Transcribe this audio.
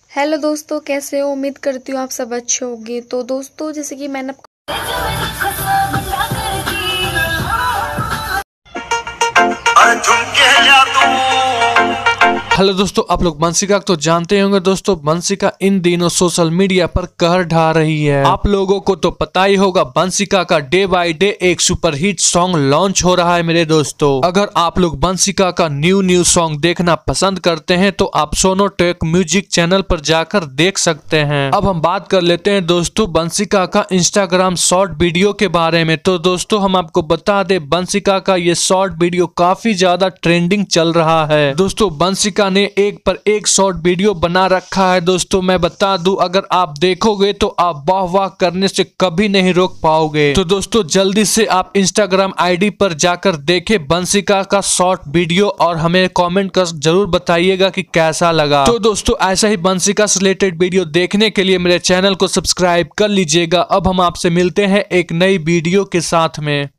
Hello दोस्तों, कैसे हो? उम्मीद करती हूँ आप सब अच्छे होंगे। तो दोस्तों, जैसे कि मैंने हेलो दोस्तों, आप लोग बंसिका तो जानते होंगे। दोस्तों, बंसिका इन दिनों सोशल मीडिया पर कहर ढा रही है। आप लोगों को तो पता ही होगा, बंसिका का डे बाय डे एक सुपरहिट सॉन्ग लॉन्च हो रहा है। मेरे दोस्तों, अगर आप लोग बंसिका का न्यू सॉन्ग देखना पसंद करते हैं तो आप सोनोटेक म्यूजिक चैनल पर जाकर देख सकते हैं। अब हम बात कर लेते हैं दोस्तों बंसिका का इंस्टाग्राम शॉर्ट वीडियो के बारे में। तो दोस्तों, हम आपको बता दें, बंसिका का ये शॉर्ट वीडियो काफी ज्यादा ट्रेंडिंग चल रहा है। दोस्तों, बंसिका ने एक पर एक शॉर्ट वीडियो बना रखा है। दोस्तों, मैं बता दूं, अगर आप देखोगे तो आप वाह वाह करने से कभी नहीं रोक पाओगे। तो दोस्तों, जल्दी से आप इंस्टाग्राम आईडी पर जाकर देखें बंसिका का शॉर्ट वीडियो और हमें कमेंट कर जरूर बताइएगा कि कैसा लगा। तो दोस्तों, ऐसा ही बंसिका से रिलेटेड वीडियो देखने के लिए मेरे चैनल को सब्सक्राइब कर लीजिएगा। अब हम आपसे मिलते हैं एक नई वीडियो के साथ में।